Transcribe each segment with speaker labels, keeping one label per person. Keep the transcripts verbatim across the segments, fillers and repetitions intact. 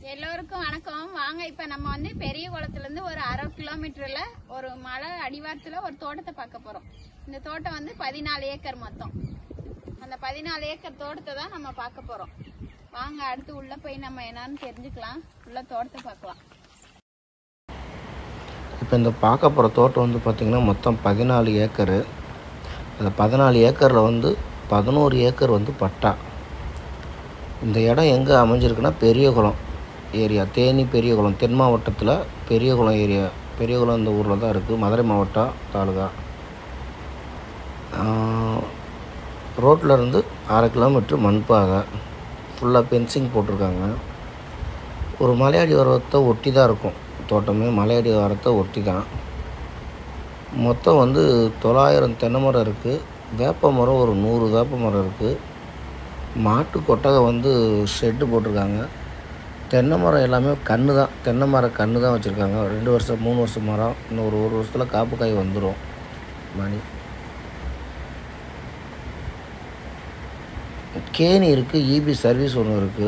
Speaker 1: எல்லோருக்கும் வணக்கம். வாங்க இப்ப நம்ம வந்து பெரிய குளத்துல இருந்து ஒரு அரை கிலோமீட்டர்ல ஒரு மலை அடிவாரத்துல ஒரு தோட்டத்தை பார்க்க போறோம். இந்த தோட்டம் வந்து பதினாலு ஏக்கர் மொத்தம். அந்த பதினாலு ஏக்கர் தோட்டத்தை தான் நம்ம பார்க்க போறோம். வாங்க அடுத்து உள்ள போய் நம்ம என்னன்னு தெரிஞ்சுக்கலாம். உள்ள தோட்டத்தை பார்க்கலாம்.
Speaker 2: இப்போ இந்த பார்க்க போகிற தோட்டம் வந்து பார்த்திங்கன்னா மொத்தம் பதினாலு ஏக்கரு. அந்த பதினாலு ஏக்கரில் வந்து பதினோரு ஏக்கர் வந்து பட்டா. இந்த இடம் எங்கே அமைஞ்சிருக்குன்னா பெரியகுளம் ஏரியா, தேனி பெரியகுளம், தென் மாவட்டத்தில் பெரியகுளம் ஏரியா. பெரியகுளம் இந்த ஊரில் தான் இருக்குது, மதுரை மாவட்டம் தாலுகா. ரோட்டில் இருந்து அரை கிலோமீட்ரு மண்பாதை, ஃபுல்லாக பென்சிங் போட்டிருக்காங்க. ஒரு மலையாடி வாரத்தை ஒட்டி தான் இருக்கும் தோட்டமே, மலையாடி வாரத்தை ஒட்டி தான். மொத்தம் வந்து தொள்ளாயிரம் தென்னை மரம் இருக்குது, வேப்ப மரம் ஒரு நூறு வேப்ப மரம் இருக்குது. மாட்டு கொட்டகை வந்து ஷெட்டு போட்டிருக்காங்க. தென்னை மரம் எல்லாமே கன்று தான், தென்னை மரம் கன்று தான் வச்சுருக்காங்க. ரெண்டு வருஷம் மூணு வருஷம் மரம், இன்னும் ஒரு ஒரு வருஷத்தில் காப்பு காய் வந்துடும். மணி கேணி இருக்குது, இபி சர்வீஸ் ஒன்று இருக்குது.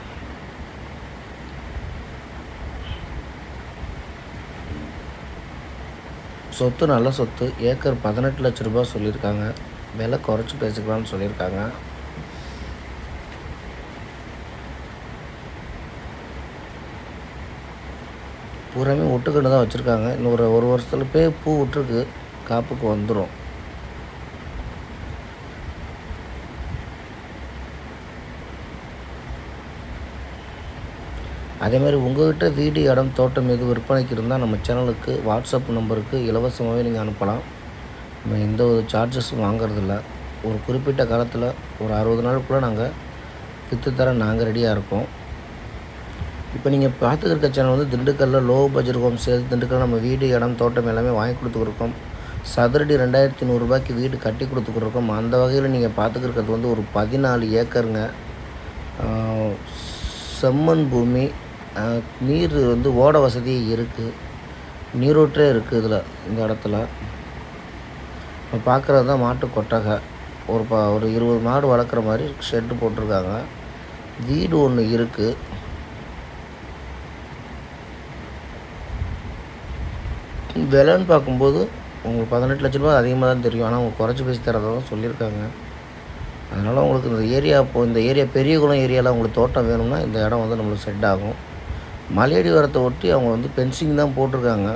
Speaker 2: சொத்து நல்ல சொத்து. ஏக்கர் பதினெட்டு லட்ச ரூபா சொல்லியிருக்காங்க. விலை குறைச்சி பேசிக்கலாம்னு சொல்லியிருக்காங்க. பூராமே ஒட்டுக்கண்டு தான் வச்சுருக்காங்க. இன்னும் ஒரு ஒரு வருஷத்தில் போய் பூ விட்டுருக்கு, காப்புக்கு வந்துடும். அதேமாதிரி உங்கள்கிட்ட வீடு, இடம், தோட்டம் எது விற்பனைக்கு இருந்தால் நம்ம சேனலுக்கு வாட்ஸ்அப் நம்பருக்கு இலவசமாகவே நீங்கள் அனுப்பலாம். நம்ம எந்த ஒரு சார்ஜஸும் வாங்கிறதில்ல. ஒரு குறிப்பிட்ட காலத்தில் ஒரு அறுபது நாளுக்குள்ளே நாங்கள் விற்று தர நாங்கள் ரெடியாக இருக்கோம். இப்போ நீங்கள் பார்த்துக்கிற சேனல் வந்து திண்டுக்கல்லில் low budget home sales. Dindigul நம்ம வீடு, இடம், தோட்டம் எல்லாமே வாங்கி கொடுத்துருக்கோம். சதுரடி ரெண்டாயிரத்தி நூறுரூபாய்க்கு வீடு கட்டி கொடுத்துருக்கோம். அந்த வகையில் நீங்கள் பார்த்துக்கிறது வந்து ஒரு பதினாலு ஏக்கருங்க. செம்மண் பூமி, நீர் வந்து ஓட வசதி இருக்குது, நீரோட்டே இருக்குது இதில். இந்த இடத்துல இப்போ பார்க்குறது தான் மாட்டு கொட்டகை. ஒரு ப ஒரு இருபது மாடு வளர்க்குற மாதிரி ஷெட்டு போட்டிருக்காங்க. வீடு ஒன்று இருக்குது. விலைன்னு பார்க்கும்போது உங்களுக்கு பதினெட்டு லட்ச ரூபா அதிகமாக தான் தெரியும். ஆனால் அவங்க குறைச்சி பேசி தரதாக தான் சொல்லியிருக்காங்க. அதனால் உங்களுக்கு இந்த ஏரியா இப்போது இந்த ஏரியா பெரியகுளம் ஏரியாவில் உங்களுக்கு தோட்டம் வேணும்னா இந்த இடம் வந்து நம்மளுக்கு செட் ஆகும். மலையடி வாரத்தை ஒட்டி அவங்க வந்து பென்சிங் தான் போட்டிருக்காங்க.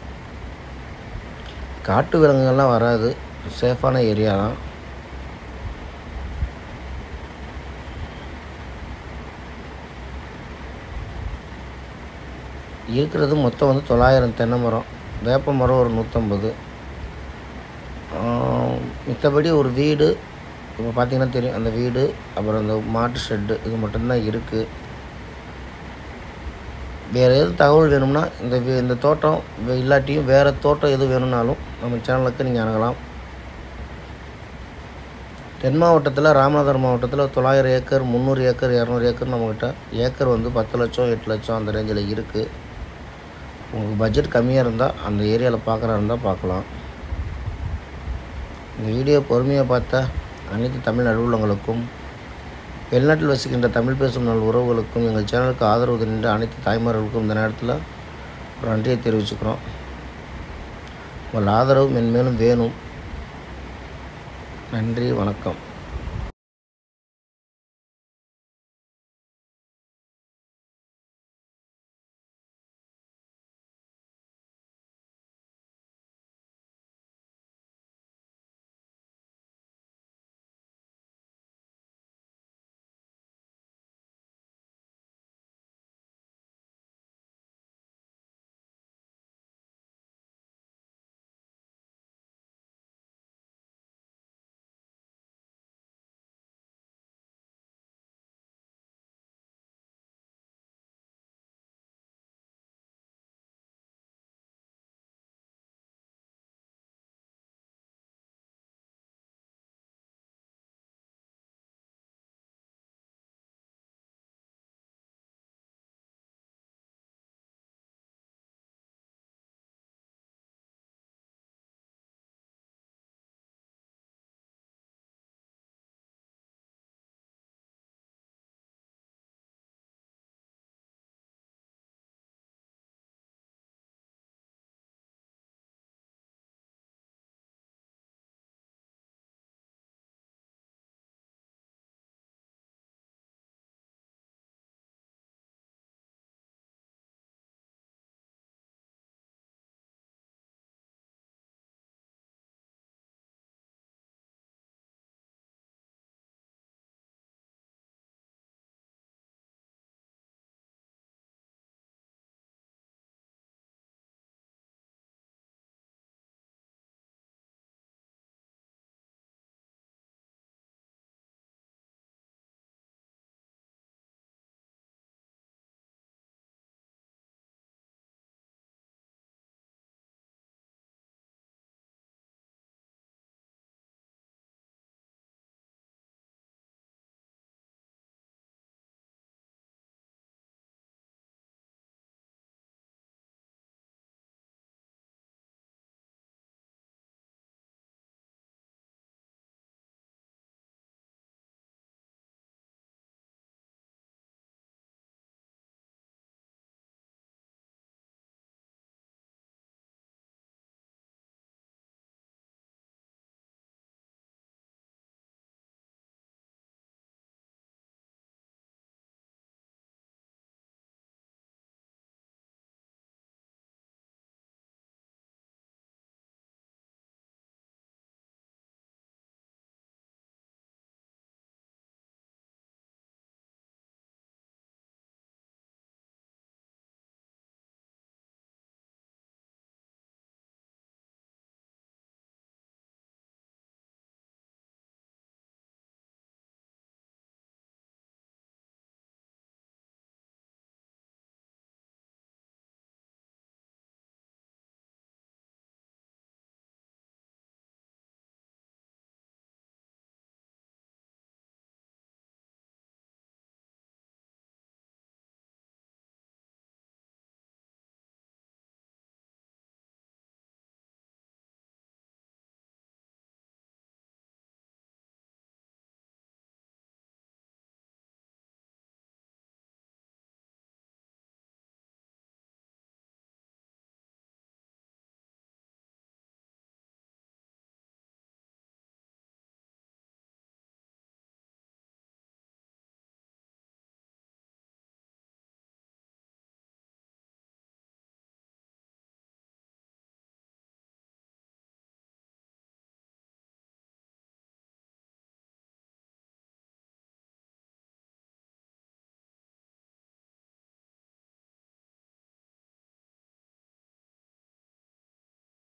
Speaker 2: காட்டு விலங்குகள்லாம் வராது, சேஃபான ஏரியா தான். இருக்கிறது மொத்தம் வந்து தொள்ளாயிரம் தென்னை மரம், வேப்ப மரம் ஒரு நூற்றம்பது. மித்தபடி ஒரு வீடு இப்போ பார்த்திங்கன்னா தெரியும், அந்த வீடு, அப்புறம் அந்த மாட்டு ஷெட்டு, இது மட்டும்தான் இருக்குது. வேறு எதுவும் தகவல் வேணும்னா இந்த இந்த தோட்டம் இல்லாட்டியும் வேறு தோட்டம் எது வேணும்னாலும் நம்ம சேனலுக்கு நீங்கள் அணுகலாம். தென் மாவட்டத்தில் ராமநாதபுரம் மாவட்டத்தில் தொள்ளாயிரம் ஏக்கர், முந்நூறு ஏக்கர், இரநூறு ஏக்கர் நம்மக்கிட்ட. ஏக்கர் வந்து பத்து லட்சம் எட்டு லட்சம் அந்த ரேஞ்சில் இருக்குது. உங்களுக்கு பட்ஜெட் கம்மியாக இருந்தால் அந்த ஏரியாவில் பார்க்குறா இருந்தால் பார்க்கலாம். இந்த வீடியோ பொறுமையாக பார்த்தா அனைத்து தமிழ் நடுவுள்ளங்களுக்கும், வெளிநாட்டில் வசிக்கின்ற தமிழ் பேசும் நல் உறவுகளுக்கும், எங்கள் சேனலுக்கு ஆதரவு நின்ற அனைத்து தாய்மார்களுக்கும் இந்த நேரத்தில் ஒரு நன்றியை தெரிவிச்சுக்கிறோம். உங்கள் ஆதரவு மென்மேலும் வேணும். நன்றி, வணக்கம்.